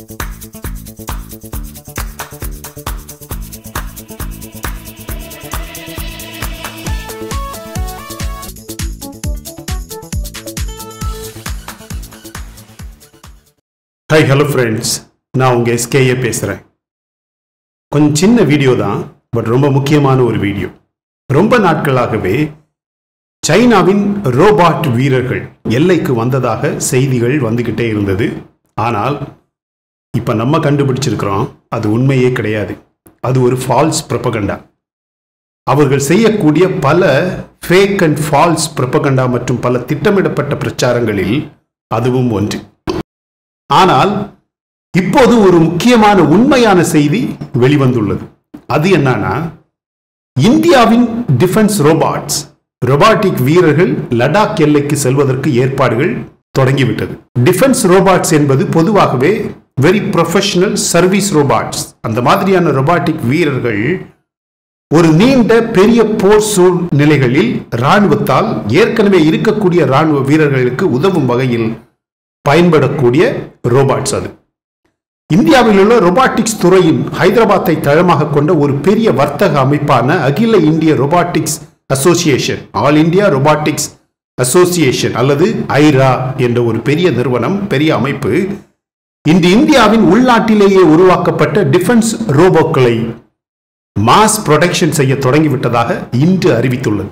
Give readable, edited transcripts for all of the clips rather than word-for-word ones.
Hi, hello friends. நான் உங்க SKA பேசுறேன். கொஞ்சம் சின்ன வீடியோ தான், பட் ரொம்ப முக்கியமான ஒரு வீடியோ. ரொம்ப நாட்களாகவே சைனாவின் ரோபாட் வீரர்கள் எல்லைக்கு வந்ததாக செய்திகள் வந்துகிட்டே இருந்தது. ஆனால் இப்ப நம்ம கண்டுபிடிச்சிருக்கிறோம், அது உண்மையே கிடையாது. அது ஒரு ஃபால்ஸ் ப்ரொபகண்டா. அவர்கள் செய்யக்கூடிய பல ஃபேக் அண்ட் ஃபால்ஸ் ப்ரொபகண்டா மற்றும் பல திட்டமிடப்பட்ட பிரச்சாரங்களில் அதுவும் ஒன்று. ஆனால் இப்போது ஒரு முக்கியமான உண்மையான செய்தி வெளிவந்துள்ளது. அது என்னன்னா, இந்தியாவின் டிஃபென்ஸ் ரோபாட்டிக் வீரர்கள் லடாக் எல்லைக்கு செல்வதற்கு ஏற்பாடுகள் தொடங்கிவிட்டது. டிஃபென்ஸ் ரோபாட்ஸ் என்பது பொதுவாகவே வெரி ப்ரொஃபஷனல் சர்வீஸ் ரோபாட்ஸ். அந்த மாதிரியான ரோபாட்டிக் வீரர்கள் ஒரு நீண்ட பெரிய போர் சூழ்நிலைகளில் இராணுவத்தால் ஏற்கனவே இருக்கக்கூடிய இராணுவ வீரர்களுக்கு உதவும் வகையில் பயன்படக்கூடிய ரோபாட்ஸ். அது இந்தியாவில் உள்ள ரோபாட்டிக்ஸ் துறையின் ஹைதராபாத்தை தளமாக கொண்ட ஒரு பெரிய வர்த்தக அமைப்பான அகில இந்திய robotics association, all India robotics association அல்லது ஐரா என்ற ஒரு பெரிய நிறுவனம், பெரிய அமைப்பு இன்று இந்தியாவின் உள்நாட்டிலேயே உருவாக்கப்பட்ட டிஃபென்ஸ் ரோபோக்களை மாஸ் ப்ரொடக்ஷன் செய்ய தொடங்கிவிட்டதாக இன்று அறிவித்துள்ளது.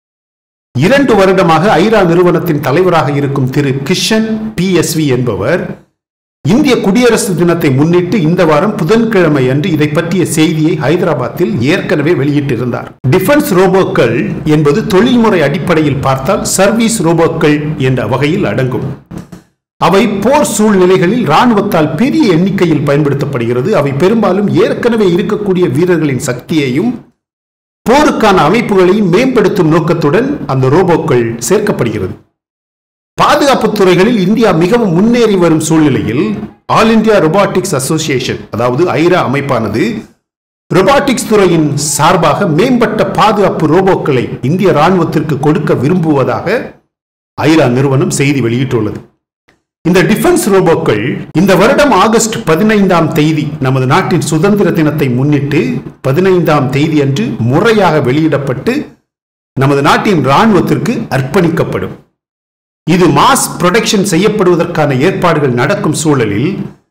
2 வருடமாக ஐரா நிறுவனத்தின் தலைவராக இருக்கும் திரு கிஷன் P.S.V என்பவர் இந்திய குடியரசு தினத்தை முன்னிட்டு இந்த வாரம் புதன்கிழமை அன்று இதை பற்றிய செய்தியை ஹைதராபாத்தில் ஏற்கனவே வெளியிட்டிருந்தார். டிஃபென்ஸ் ரோபோக்கள் என்பது தொழில்முறை அடிப்படையில் பார்த்தால் சர்வீஸ் ரோபோக்கள் என்ற வகையில் அடங்கும். அவை போர் சூழ்நிலைகளில் இராணுவத்தால் பெரிய எண்ணிக்கையில் பயன்படுத்தப்படுகிறது. அவை பெரும்பாலும் ஏற்கனவே இருக்கக்கூடிய வீரர்களின் சக்தியையும் போருக்கான அமைப்புகளையும் மேம்படுத்தும் நோக்கத்துடன் அந்த ரோபோக்கள் சேர்க்கப்படுகிறது. பாதுகாப்பு துறைகளில் இந்தியா மிகவும் முன்னேறி வரும் சூழ்நிலையில் ஆல் இந்தியா ரோபாட்டிக்ஸ் அசோசியேஷன் அதாவது ஐரா அமைப்பானது ரோபாட்டிக்ஸ் துறையின் சார்பாக மேம்பட்ட பாதுகாப்பு ரோபோக்களை இந்திய இராணுவத்திற்கு கொடுக்க விரும்புவதாக ஐரா நிறுவனம் செய்தி வெளியிட்டுள்ளது. இந்த டிஃபென்ஸ் ரோபோக்கள் இந்த வருடம் ஆகஸ்ட் 15ஆம் தேதி நமது நாட்டின் சுதந்திர தினத்தை முன்னிட்டு 15ஆம் தேதி அன்று முறையாக வெளியிடப்பட்டு நமது நாட்டின் இராணுவத்திற்கு அர்ப்பணிக்கப்படும். இது மாஸ் ப்ரொடக்ஷன் செய்யப்படுவதற்கான ஏற்பாடுகள் நடக்கும் சூழலில்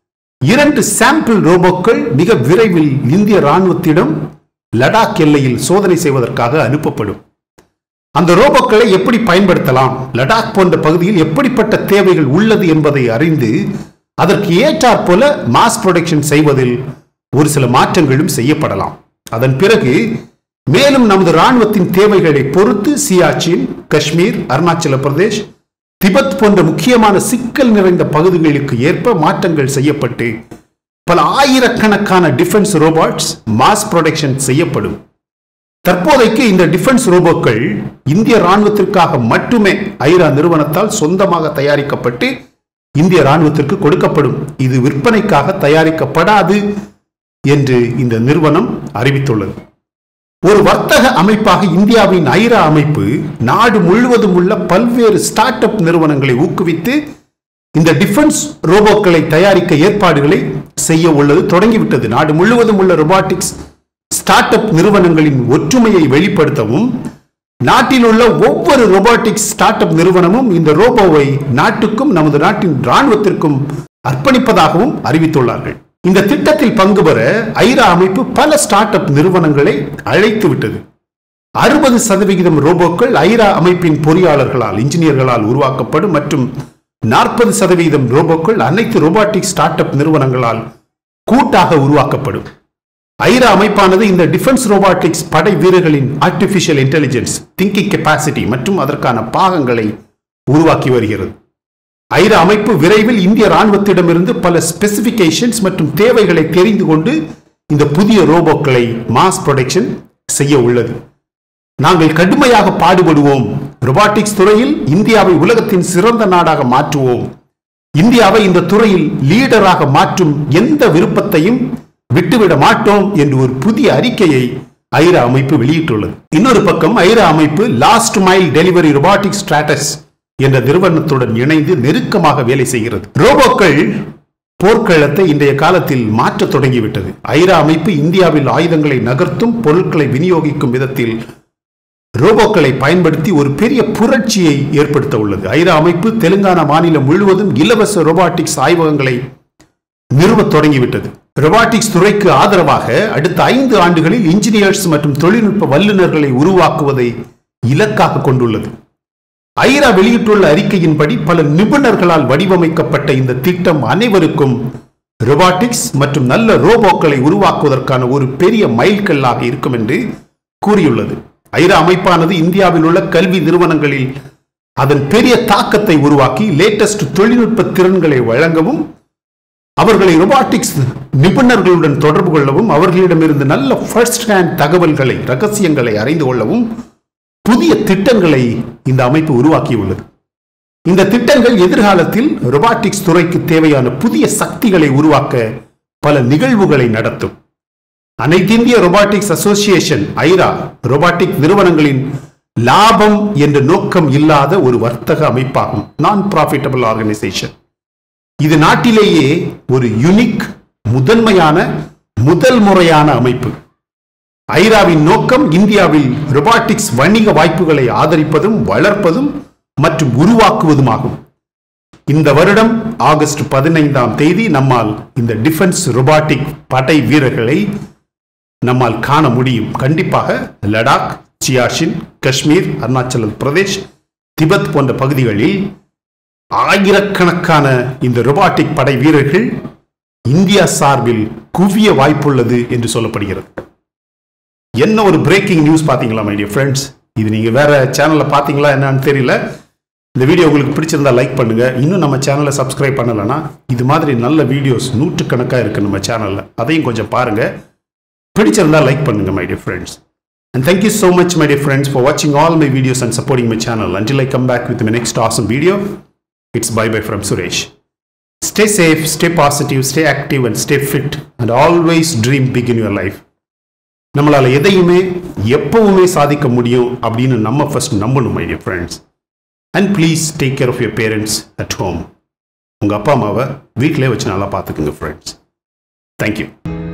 2 சாம்பிள் ரோபோக்கள் மிக விரைவில் இந்திய இராணுவத்திடம் லடாக் எல்லையில் சோதனை செய்வதற்காக அனுப்பப்படும். அந்த ரோபோக்களை எப்படி பயன்படுத்தலாம், லடாக் போன்ற பகுதியில் எப்படிப்பட்ட தேவைகள் உள்ளது என்பதை அறிந்து அதற்கு ஏற்றாற் போல மாஸ் ப்ரொடக்ஷன் செய்வதில் ஒரு சில மாற்றங்களும் செய்யப்படலாம். அதன் பிறகு மேலும் நமது இராணுவத்தின் தேவைகளை பொறுத்து சியாச்சின், காஷ்மீர், அருணாச்சல பிரதேஷ், திபெத் போன்ற முக்கியமான சிக்கல் நிறைந்த பகுதிகளுக்கு ஏற்ப மாற்றங்கள் செய்யப்பட்டு பல ஆயிரக்கணக்கான டிஃபென்ஸ் ரோபாட்ஸ் மாஸ் ப்ரொடக்ஷன் செய்யப்படும். தற்போதைக்கு இந்த டிஃபென்ஸ் ரோபோக்கள் இந்திய இராணுவத்திற்காக மட்டுமே ஐரா நிறுவனத்தால் சொந்தமாக தயாரிக்கப்பட்டு இந்திய இராணுவத்திற்கு கொடுக்கப்படும். இது விற்பனைக்காக தயாரிக்கப்படாது என்று இந்த நிறுவனம் அறிவித்துள்ளது. ஒரு வர்த்தக அமைப்பாக இந்தியாவின் ஐரா அமைப்பு நாடு முழுவதும் உள்ள பல்வேறு ஸ்டார்ட் அப் நிறுவனங்களை ஊக்குவித்து இந்த டிஃபென்ஸ் ரோபோக்களை தயாரிக்க ஏற்பாடுகளை செய்ய உள்ளது தொடங்கிவிட்டது. நாடு முழுவதும் உள்ள ரோபாட்டிக்ஸ் ஸ்டார்ட் அப் நிறுவனங்களின் ஒற்றுமையை வெளிப்படுத்தவும் நாட்டில் உள்ள ஒவ்வொரு ரோபாட்டிக்ஸ் ஸ்டார்ட் அப் நிறுவனமும் இந்த ரோபோவை நாட்டுக்கும் நமது நாட்டின் இராணுவத்திற்கும் அர்ப்பணிப்பதாகவும் அறிவித்துள்ளார்கள். இந்த திட்டத்தில் பங்கு பெற ஐரா அமைப்பு பல ஸ்டார்ட் அப் நிறுவனங்களை அழைத்து விட்டது. 60% ரோபோக்கள் ஐரா அமைப்பின் பொறியாளர்களால், இன்ஜினியர்களால் உருவாக்கப்படும் மற்றும் 40% ரோபோக்கள் அனைத்து ரோபாட்டிக் ஸ்டார்ட் அப் நிறுவனங்களால் கூட்டாக உருவாக்கப்படும். ஐரா அமைப்பானது இந்த டிஃபென்ஸ் ரோபாட்டிக்ஸ் படை வீரர்களின் ஆர்டிபிஷியல் இன்டெலிஜென்ஸ், திங்கிங் கெப்பாசிட்டி மற்றும் அதற்கான பாகங்களை உருவாக்கி வருகிறது. ஐரா அமைப்பு விரைவில் இந்திய இராணுவத்திடமிருந்து பல ஸ்பெசிபிகேஷன்ஸ் மற்றும் தேவைகளை தெரிந்து கொண்டு இந்த புதிய ரோபோக்களை மாஸ் ப்ரொடக்ஷன் செய்ய உள்ளது. நாங்கள் கடுமையாக பாடுபடுவோம். ரோபாட்டிக்ஸ் துறையில் இந்தியாவை உலகத்தின் சிறந்த நாடாக மாற்றுவோம். இந்தியாவை இந்த துறையில் லீடராக மாற்றும் எந்த விருப்பத்தையும் விட்டுவிட மாட்டோம் என்று ஒரு புதிய அறிக்கையை ஐரா அமைப்பு வெளியிட்டுள்ளது. இன்னொரு பக்கம் ஐரா அமைப்பு last mile delivery robotic Stratus என்ற நிறுவனத்துடன் இணைந்து நெருக்கமாக வேலை செய்கிறது. ரோபோக்கள் போர்க்களத்தை இன்றைய காலத்தில் மாற்றத் தொடங்கிவிட்டது. ஐரா அமைப்பு இந்தியாவில் ஆயுதங்களை நகர்த்தும், பொருட்களை விநியோகிக்கும் விதத்தில் ரோபோக்களை பயன்படுத்தி ஒரு பெரிய புரட்சியை ஏற்படுத்த உள்ளது. ஐரா அமைப்பு தெலுங்கானா மாநிலம் முழுவதும் இலவச ரோபாட்டிக்ஸ் ஆய்வகங்களை நிறுவத் தொடங்கிவிட்டது. ரோபாட்டிக்ஸ் துறைக்கு ஆதரவாக அடுத்த 5 ஆண்டுகளில் இன்ஜினியர்ஸ் மற்றும் தொழில்நுட்ப வல்லுநர்களை உருவாக்குவதை இலக்காக கொண்டுள்ளது. ஐரா வெளியிட்டுள்ள அறிக்கையின்படி பல நிபுணர்களால் வடிவமைக்கப்பட்ட இந்த திட்டம் அனைவருக்கும் ரோபாட்டிக்ஸ் மற்றும் நல்ல ரோபோக்களை உருவாக்குவதற்கான ஒரு பெரிய மைல்கல்லாக இருக்கும் என்று கூறியுள்ளது. ஐரா அமைப்பானது இந்தியாவில் உள்ள கல்வி நிறுவனங்களில் அதன் பெரிய தாக்கத்தை உருவாக்கி லேட்டஸ்ட் தொழில்நுட்ப திறன்களை வழங்கவும், அவர்களை ரோபாட்டிக்ஸ் நிபுணர்களுடன் தொடர்பு கொள்ளவும், அவர்களிடமிருந்து நல்ல ஃபர்ஸ்ட் ஹேண்ட் தகவல்களை, ரகசியங்களை அறிந்து கொள்ளவும் புதிய திட்டங்களை இந்த அமைப்பு உருவாக்கியுள்ளது. இந்த திட்டங்கள் எதிர்காலத்தில் ரோபாட்டிக்ஸ் துறைக்கு தேவையான புதிய சக்திகளை உருவாக்க பல நிகழ்வுகளை நடத்தும். அனைத்திந்திய ரோபாட்டிக்ஸ் அசோசியேஷன் ஐரா ரோபாட்டிக் நிறுவனங்களின் லாபம் என்ற நோக்கம் இல்லாத ஒரு வர்த்தக அமைப்பாகும். நான் ப்ராஃபிட்டபிள் ஆர்கனைசேஷன். இது நாட்டிலேயே ஒரு யூனிக், முதன்மையான, முதல் முறையான அமைப்பு. ஐராவின் நோக்கம் இந்தியாவில் ரோபாட்டிக்ஸ் வணிக வாய்ப்புகளை ஆதரிப்பதும், வளர்ப்பதும் மற்றும் உருவாக்குவதுமாகும். இந்த வருடம் ஆகஸ்ட் 15ஆம் தேதி நம்மால் இந்த டிஃபென்ஸ் ரோபாட்டிக் படை வீரர்களை நம்மால் காண முடியும். கண்டிப்பாக லடாக், சியாச்சின், காஷ்மீர், அருணாச்சல பிரதேஷ், திபெத் போன்ற பகுதிகளில் ஆயிரக்கணக்கான இந்த ரோபாட்டிக் படை வீரர்கள் இந்தியா சார்பில் குவிய வாய்ப்புள்ளது என்று சொல்லப்படுகிறது. என்ன ஒரு பிரேக்கிங் நியூஸ் பாத்தீங்களா மை டியர் ஃப்ரெண்ட்ஸ்? இது நீங்க வேற சேனல்ல பாத்தீங்களா என்னன்னு தெரியல. இந்த வீடியோ உங்களுக்கு பிடிச்சிருந்தா லைக் பண்ணுங்க. இன்னும் நம்ம சேனலை சப்ஸ்கிரைப் பண்ணலன்னா இது மாதிரி நல்ல வீடியோஸ் நூற்றுக்கணக்காக இருக்கு நம்ம சேனல்ல, அதையும் கொஞ்சம் பாருங்க. பிடிச்சிருந்தா லைக் பண்ணுங்க my dear friends. And thank you so much my dear friends for watching all my videos and supporting my channel. Until I come back with my next awesome video, it's bye bye from Suresh. Stay safe, stay positive, stay active and stay fit and always dream big in your life. நம்மளால எதையுமே எப்பவுமே சாதிக்க முடியும் அப்படின்னு நம்ம first நம்பணும் my dear friends. And please take care of your parents at home. உங்க அப்பா அம்மாவை வீட்டிலே வச்சு நல்லா பார்த்துக்குங்க friends. Thank you.